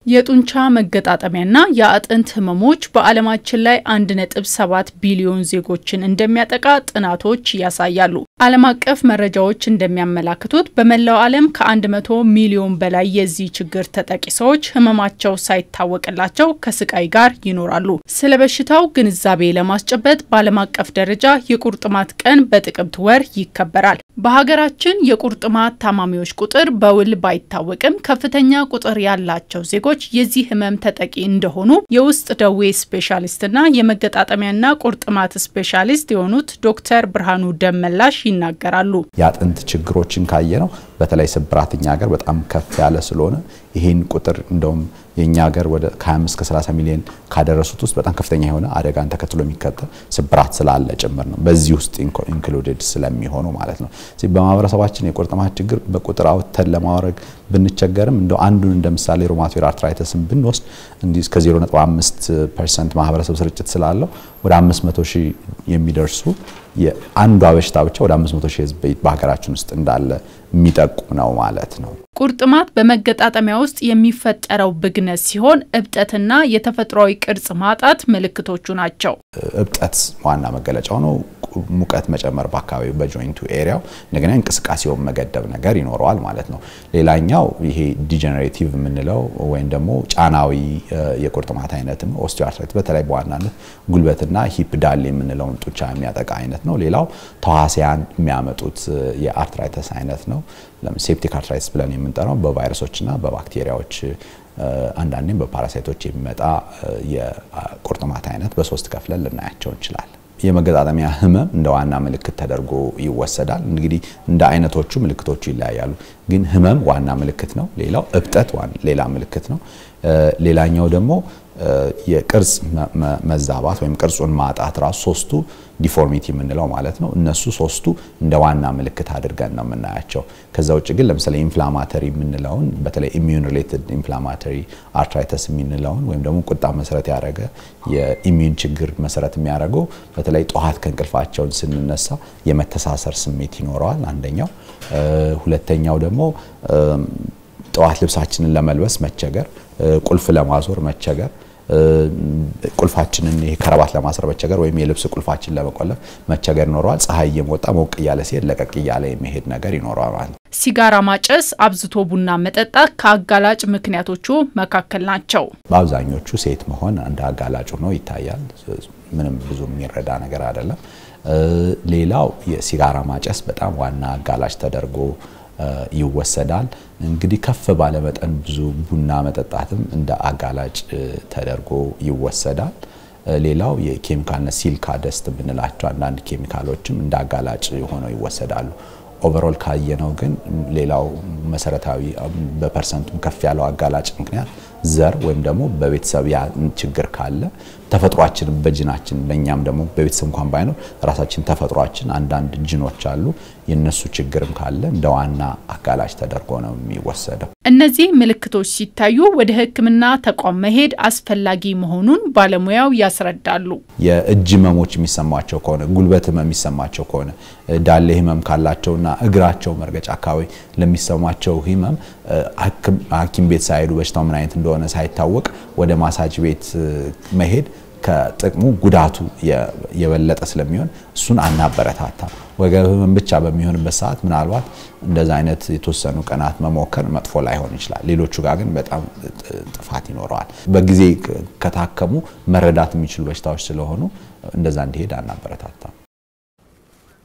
የጡንቻ መገጣጠሚያና የአጥንት ህመሞች በዓለማችን ላይ 1.7 ቢሊዮን ዜጎችን እንደሚያጠቃ ጥናቶች ያሳያሉ። ዓለም አቀፍ መረጃዎች እንደሚያመላክቱት በመላው ዓለም ከ100 ሚሊዮን በላይ የዚህ ችግር ተጠቂ ሰዎች ህመማቸው ሳይታወቅላቸው ከስቃይ ጋር ይኖራሉ። ስለ በሽታው ግንዛቤ ለማስጨበጥ በዓለም አቀፍ ደረጃ የቁርጥማት ቀን በጥቅምት ወር ይከበራል። በሀገራችን የቁርጥማት ታማሚዎች ቁጥር በውል ባይታወቅም ከፍተኛ ቁጥር ያላቸው ዜጎች የዚህ ህመም ተጠቂ እንደሆኑ የውስጥ ደዌ ስፔሻሊስትና የመገጣጠሚያና ቁርጥማት ስፔሻሊስት የሆኑት ዶክተር ብርሃኑ ደመላሽ ይናገራሉ። ያጥንት ችግሮችን ካየነው በተለይ ስብራትኛ ሀገር በጣም ከፍ ያለ ስለሆነ ይሄን ቁጥር እንደውም የኛ ሀገር ወደ 25 እስከ 30 ሚሊዮን ካደረሱት ውስጥ በጣም ከፍተኛ የሆነ አደጋን ተከትሎ የሚከተል ስብራት ስላለ ጭምር ነው። በዚህ ውስጥ ኢንክሉድድ ስለሚሆኑ ማለት ነው። ስለዚህ በማህበረሰባችን የቁርጥማት ችግር በቁጥር አውጥተን ለማውረግ ብንቸገርም እንደው አንዱን እንደምሳሌ ሩማቶይድ አርትራይተስን ብንወስድ እንዲህ እስከ 0.5% ማህበረሰብ ስርጭት ስላለው ወደ 500,000 የሚደርሱ የአንዷ በሽታ ብቻ ወደ 500,000 ህዝብ በሀገራችን ውስጥ እንዳለ የሚጠቁም ነው ማለት ነው። ቁርጥማት በመገጣጠሚያ ውስጥ የሚፈጠረው ብግነት ሲሆን እብጠትና የተፈጥሯዊ ቅርጽ ማጣት ምልክቶቹ ናቸው። እብጠት ዋና መገለጫው ነው። ሙቀት መጨመር በአካባቢው በጆይንቱ ኤሪያው እንደገና እንቅስቃሴውን መገደብ ነገር ይኖረዋል ማለት ነው። ሌላኛው ይሄ ዲጀነሬቲቭ የምንለው ወይም ደግሞ ጫናዊ የቁርጥማት አይነት ነው። ኦስቲዮአርትራይቲስ በተለይ በዋናነት ጉልበትና ሂፕ ዳሌ የምንለውን ጡንቻ የሚያጠቃ አይነት ነው። ሌላው ተዋሲያን የሚያመጡት የአርትራይተስ አይነት ነው። ሴፕቲክ አርትራይተስ ብለን የምንጠራው በቫይረሶችና በባክቴሪያዎች አንዳንዴም በፓራሳይቶች የሚመጣ የቁርጥማት አይነት በሶስት ከፍለን ልናያቸው እንችላለን። የመገጣጠሚያ ህመም እንደ ዋና ምልክት ተደርጎ ይወሰዳል። እንግዲህ እንደ አይነቶቹ ምልክቶቹ ይለያያሉ፣ ግን ህመም ዋና ምልክት ነው። ሌላው እብጠት ሌላ ምልክት ነው። ሌላኛው ደግሞ የቅርጽ መዛባት ወይም ቅርጹን ማጣት ራሱ ሶስቱ ዲፎርሚቲ የምንለው ማለት ነው። እነሱ ሶስቱ እንደ ዋና ምልክት አድርገን ነው የምናያቸው። ከዛ ውጭ ግን ለምሳሌ ኢንፍላማተሪ የምንለውን በተለይ ኢሚዩን ሪሌትድ ኢንፍላማተሪ አርትራይተስ የምንለውን ወይም ደግሞ ቁጣ መሰረት ያደረገ የኢሚዩን ችግር መሰረት የሚያደርገው በተለይ ጧት ከእንቅልፋቸውን ስንነሳ የመተሳሰር ስሜት ይኖረዋል አንደኛው። ሁለተኛው ደግሞ ጧት ልብሳችንን ለመልበስ መቸገር፣ ቁልፍ ለማዞር መቸገር፣ ቁልፋችንን ይሄ ከረባት ለማሰር መቸገር ወይም የልብስ ቁልፋችን ለመቆለፍ መቸገር ይኖረዋል። ፀሐይ የሞጣ ሞቅ ያለ ሲሄድ ለቀቅ ያለ የሚሄድ ነገር ይኖረዋል ማለት ነው። ሲጋራ ማጨስ፣ አብዝቶ ቡና መጠጣት ከአጋላጭ ምክንያቶቹ መካከል ናቸው። በአብዛኞቹ ሴት መሆን እንደ አጋላጭ ነው ይታያል። ምንም ብዙ የሚረዳ ነገር አይደለም። ሌላው የሲጋራ ማጨስ በጣም ዋና አጋላጭ ተደርጎ ይወሰዳል። እንግዲህ ከፍ ባለ መጠን ብዙ ቡና መጠጣትም እንደ አጋላጭ ተደርጎ ይወሰዳል። ሌላው የኬሚካልነት ሲሊካ ደስት ብንላቸው አንዳንድ ኬሚካሎችም እንደ አጋላጭ ሆነው ይወሰዳሉ። ኦቨርኦል ካየነው ግን ሌላው መሰረታዊ በፐርሰንቱም ከፍ ያለው አጋላጭ ምክንያት ዘር ወይም ደግሞ በቤተሰብ ያ ችግር ካለ ተፈጥሯችን በጂናችን ለኛም ደግሞ በቤተሰብ እንኳን ባይኖር ራሳችን ተፈጥሯችን አንዳንድ ጂኖች አሉ የነሱ ችግርም ካለ እንደ ዋና አጋላጭ ተደርጎ ነው የሚወሰደው። እነዚህ ምልክቶች ሲታዩ ወደ ሕክምና ተቋም መሄድ አስፈላጊ መሆኑን ባለሙያው ያስረዳሉ። የእጅ ህመሞች የሚሰማቸው ከሆነ ጉልበት ህመም የሚሰማቸው ከሆነ ዳሌ ህመም ካላቸውና እግራቸው መርገጫ አካባቢ ለሚሰማቸው ህመም ሐኪም ቤት ሳይሄዱ በሽታው ምን አይነት እንደሆነ ሳይታወቅ ወደ ማሳጅ ቤት መሄድ ከጥቅሙ ጉዳቱ የበለጠ ስለሚሆን እሱን አናበረታታ። ወገብ ህመም ብቻ በሚሆንበት ሰዓት ምናልባት እንደዛ አይነት የተወሰኑ ቀናት መሞከር መጥፎ ላይሆን ይችላል። ሌሎቹ ጋር ግን በጣም ጥፋት ይኖረዋል። በጊዜ ከታከሙ መረዳት የሚችሉ በሽታዎች ስለሆኑ እንደዛ እንዲሄድ አናበረታታ።